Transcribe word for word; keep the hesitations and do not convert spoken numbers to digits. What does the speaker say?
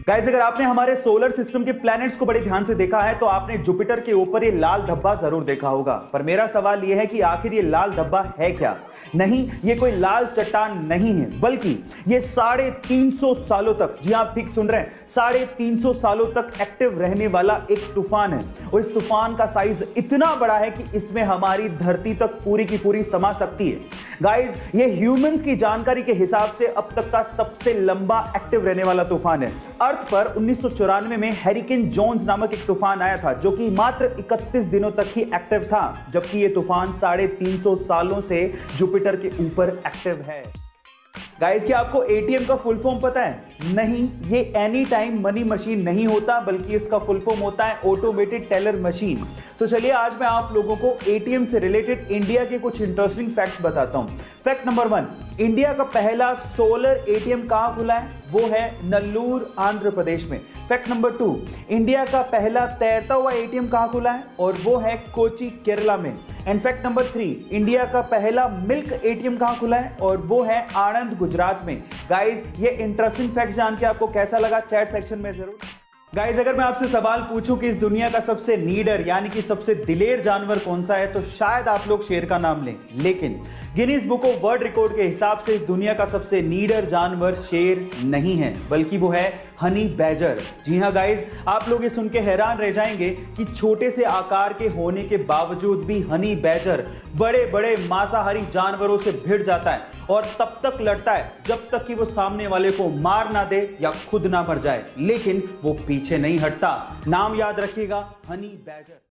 Guys, अगर आपने हमारे सोलर सिस्टम के प्लैनेट्स को बड़े ध्यान से देखा है तो आपने जुपिटर के ऊपर ये लाल धब्बा जरूर देखा होगा। पर मेरा सवाल यह है कि आखिर ये लाल धब्बा है क्या? नहीं, ये कोई लाल चट्टान नहीं है, बल्कि ये साढ़े तीन सौ सालों तक, जी आप ठीक सुन रहे हैं, साढ़े तीन सौ सालों तक एक्टिव रहने वाला एक तूफान है। और इस तूफान का साइज इतना बड़ा है कि इसमें हमारी धरती तक पूरी की पूरी समा सकती है। गाइस, ये ह्यूमंस की जानकारी के हिसाब से अब तक का सबसे लंबा एक्टिव रहने वाला तूफान है। अर्थ पर उन्नीस सौ चौरानवे में हैरिकेन जोन्स नामक एक तूफान आया था, जो कि मात्र इकतीस दिनों तक ही एक्टिव था, जबकि ये तूफान साढ़े तीन सौ सालों से जुपिटर के ऊपर एक्टिव है। गाइस, क्या आपको एटीएम का फुल फॉर्म पता है? नहीं, ये एनी टाइम मनी मशीन नहीं होता, बल्कि इसका फुल फॉर्म होता है ऑटोमेटेड टेलर मशीन। तो चलिए आज मैं आप लोगों को एटीएम से रिलेटेड इंडिया के कुछ इंटरेस्टिंग फैक्ट्स बताता हूं। फैक्ट नंबर वन, इंडिया का पहला सोलर एटीएम कहां खुला है? वो है नल्लूर, आंध्र प्रदेश में। फैक्ट नंबर टू, इंडिया का पहला तैरता हुआ एटीएम कहां खुला है? और वो है कोची, केरला में। And fact number three, India का पहला मिल्क एटीएम कहां खुला है? और वो है आणंद, गुजरात में। गाइस, ये इंटरेस्टिंग फैक्ट जान के आपको कैसा लगा? चैट सेक्शन में जरूर। गाइस, अगर मैं आपसे सवाल पूछूं कि इस दुनिया का सबसे नीडर यानी कि सबसे दिलेर जानवर कौन सा है, तो शायद आप लोग शेर का नाम लें, लेकिन Guinness book of world record के हिसाब से इस दुनिया का सबसे नीडर जानवर शेर नहीं है, बल्कि वो है हनी बैजर। जी हां गाइस, आप लोग ये सुन के हैरान रह जाएंगे कि छोटे से आकार के होने के बावजूद भी हनी बैजर बड़े बड़े मांसाहारी जानवरों से भिड़ जाता है और तब तक लड़ता है जब तक कि वो सामने वाले को मार ना दे या खुद ना मर जाए, लेकिन वो पीछे नहीं हटता। नाम याद रखिएगा, हनी बैजर।